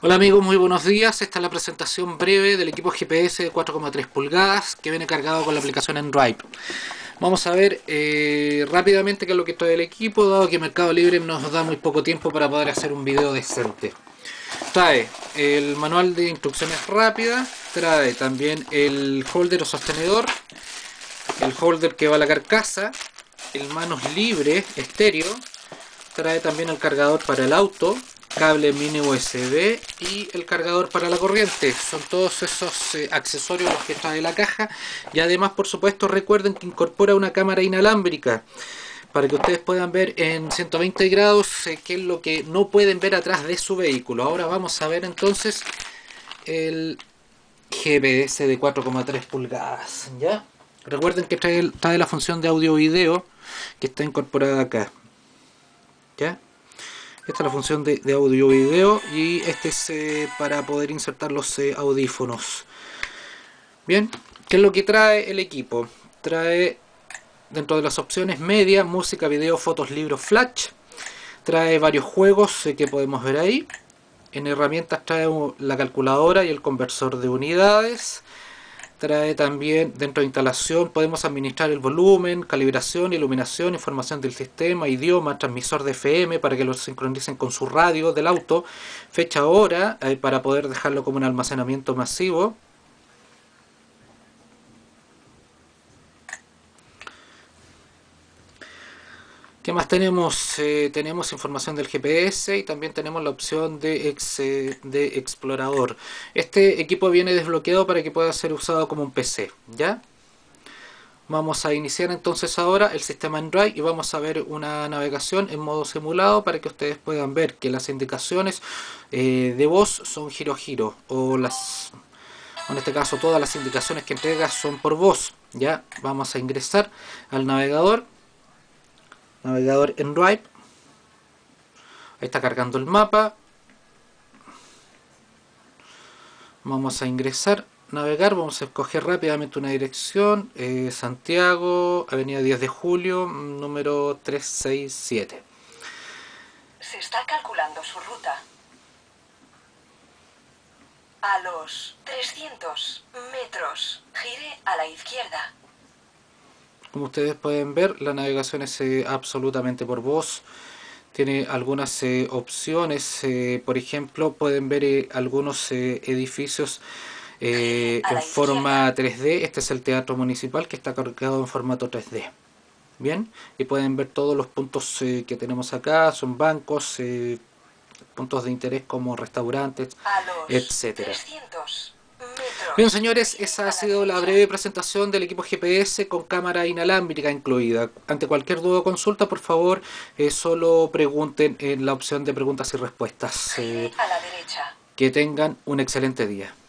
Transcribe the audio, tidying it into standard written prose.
Hola amigos, muy buenos días. Esta es la presentación breve del equipo GPS de 4,3 pulgadas que viene cargado con la aplicación Android. Vamos a ver rápidamente qué es lo que trae el equipo, dado que Mercado Libre nos da muy poco tiempo para poder hacer un video decente. Trae el manual de instrucciones rápidas, trae también el holder o sostenedor, el holder que va a la carcasa, el manos libre estéreo, trae también el cargador para el auto, cable mini USB y el cargador para la corriente. Son todos esos accesorios los que trae la caja. Y además, por supuesto, recuerden que incorpora una cámara inalámbrica para que ustedes puedan ver en 120 grados qué es lo que no pueden ver atrás de su vehículo. Ahora vamos a ver entonces el GPS de 4,3 pulgadas. ¿Ya? Recuerden que trae la función de audio-video que está incorporada acá. ¿Ya? Esta es la función de audio y video, y este es para poder insertar los audífonos. Bien, ¿qué es lo que trae el equipo? Trae dentro de las opciones media, música, video, fotos, libros, flash. Trae varios juegos que podemos ver ahí. En herramientas trae la calculadora y el conversor de unidades. Trae también, dentro de instalación, podemos administrar el volumen, calibración, iluminación, información del sistema, idioma, transmisor de FM para que lo sincronicen con su radio del auto, fecha, hora, para poder dejarlo como un almacenamiento masivo. ¿Qué más tenemos? Tenemos información del GPS y también tenemos la opción de explorador. Este equipo viene desbloqueado para que pueda ser usado como un PC, ¿ya? Vamos a iniciar entonces ahora el sistema Android y vamos a ver una navegación en modo simulado para que ustedes puedan ver que las indicaciones de voz son giro o en este caso todas las indicaciones que entrega son por voz. Ya vamos a ingresar al navegador Android. Ahí está cargando el mapa. Vamos a ingresar, navegar, vamos a escoger rápidamente una dirección, Santiago, avenida 10 de julio, número 367. Se está calculando su ruta. A los 300 metros, gire a la izquierda. Como ustedes pueden ver, la navegación es absolutamente por voz. Tiene algunas opciones, por ejemplo, pueden ver algunos edificios en forma 3D. Este es el Teatro Municipal, que está cargado en formato 3D. Bien, y pueden ver todos los puntos que tenemos acá, son bancos, puntos de interés como restaurantes, etcétera. Bien señores, esa ha sido la breve presentación del equipo GPS con cámara inalámbrica incluida. Ante cualquier duda o consulta, por favor, solo pregunten en la opción de preguntas y respuestas. Que tengan un excelente día.